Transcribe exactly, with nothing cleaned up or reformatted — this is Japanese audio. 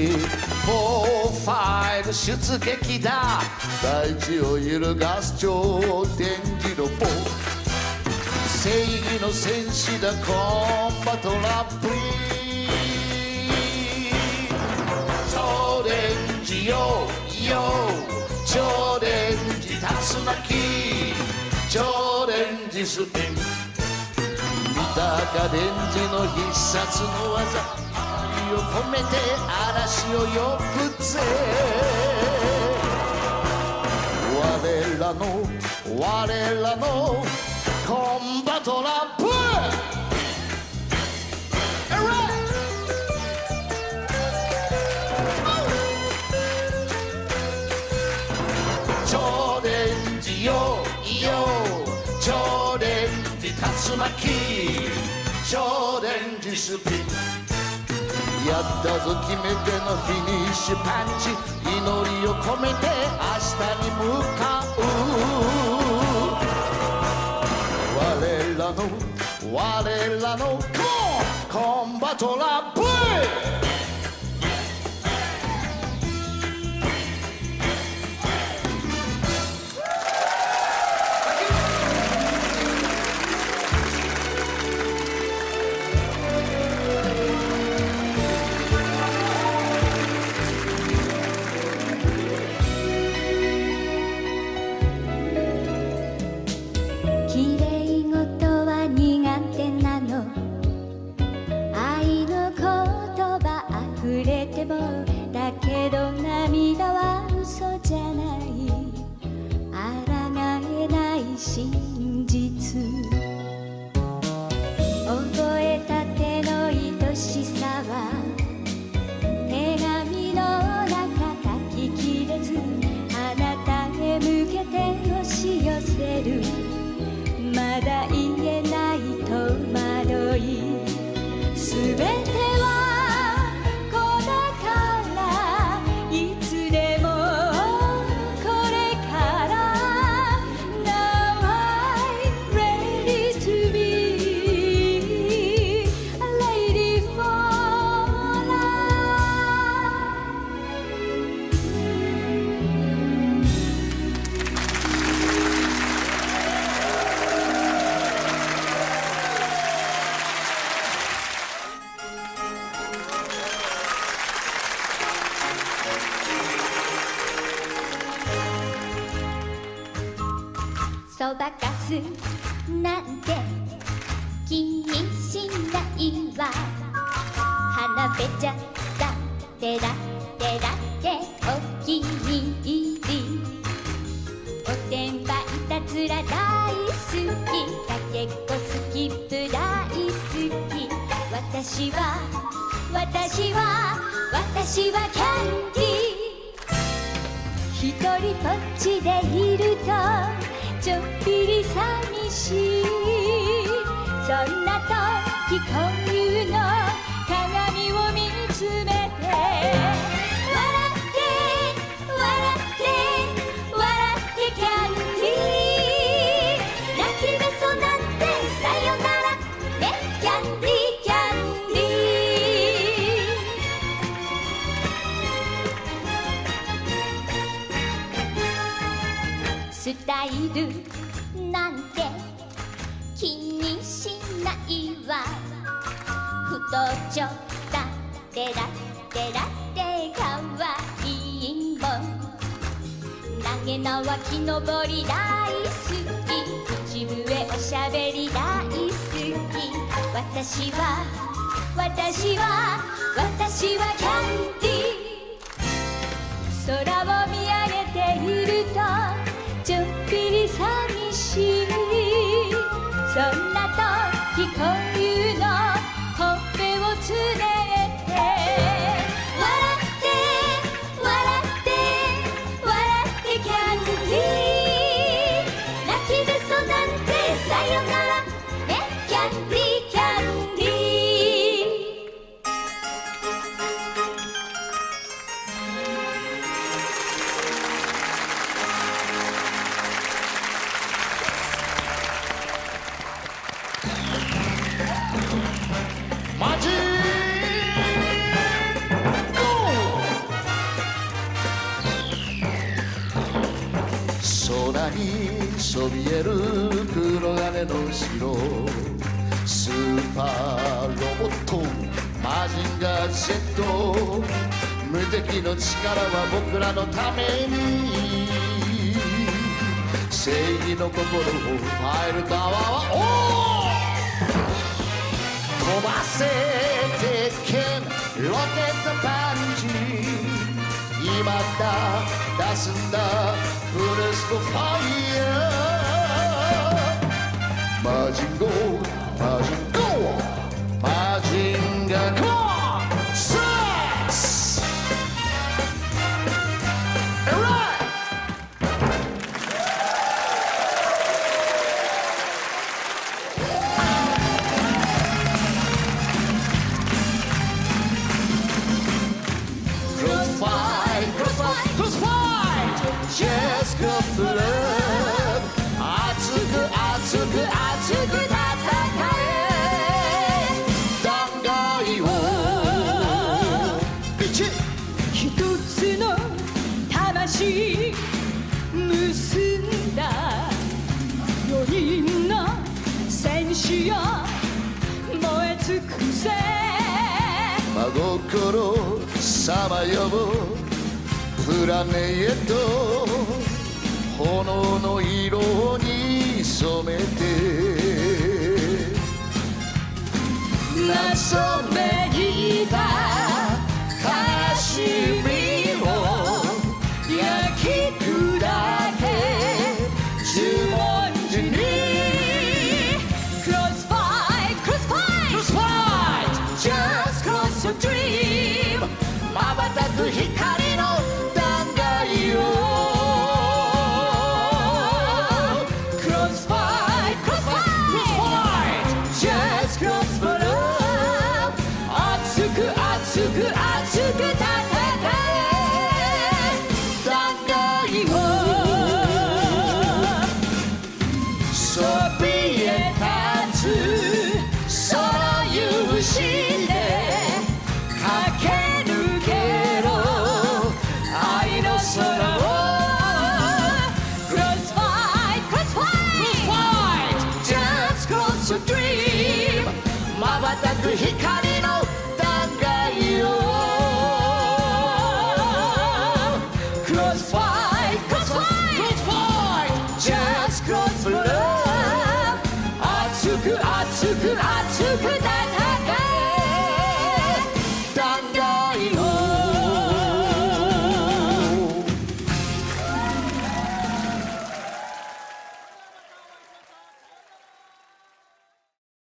フォーファイブ出撃だ大地を揺るがす超電磁ロボ正義の戦士だコンバトラップ超電磁よよ超電磁竜巻超電磁スピン見たか電磁の必殺の技愛を込めて嵐を呼ぶぜ我らの我らのコンバトラップ超電磁よよ超電磁竜巻超電磁スピンやったぞ決めてのフィニッシュパンチ祈りを込めて明日に向かう我らの我らのコンバトラップだけど涙は嘘じゃない抗えない真実覚えたての愛しさは手紙の中書ききれずあなたへ向けて押し寄せるまだ言えない戸惑いすべてはそばかすなんて気にしないわ花べちゃだってだってだってお気に入りおてんばいたずら大好きかけっこスキップ大好き私は私は私はキャンディーひとりぽっちでいるとちょっぴり寂しいそんな時こういうの鏡を見つめて笑って笑って笑ってキャンディー泣きべそなんてさよならねキャンディーキャンディースタイルなんて気にしないわ太ちょだってだってだってかわいいもん投げ縄木登り大好き口笛おしゃべり大好き私は私は私はキャンディー空を見上げているとちょっぴり寂しいそんな時こういうのほっぺをつねって笑って笑って笑ってキャンディー泣きべそなんてさよならねキャンディーキャンディー空にそびえる黒金の城、スーパーロボットマジンガー Z、 無敵の力は僕らのために、正義の心をパイルタワーは飛ばせ鉄拳ロケットパンチ、今だ出すんだブレストファイヤー、マジンゴーマジンゴーマジンガーゴーセックスエライJust go for love 熱く熱く熱く戦え断崖を一つの魂結んだ四人の戦士よ燃え尽くせ真心さまよぶプラネット炎の色に染めて謎めいた悲しみを焼き砕け十文字に Crossfight Crossfight Crossfight Just cross your dream 瞬く光の断崖を Crossfight Crossfight Just cross for love 熱く熱く熱く戦え断崖をそびえ立つその勇姿で駆け抜けろ愛の空を Crossfight Crossfight Just cross your dream 瞬く光の断崖を Crossfight Crossfight Just cross for love 熱く熱く熱く戦え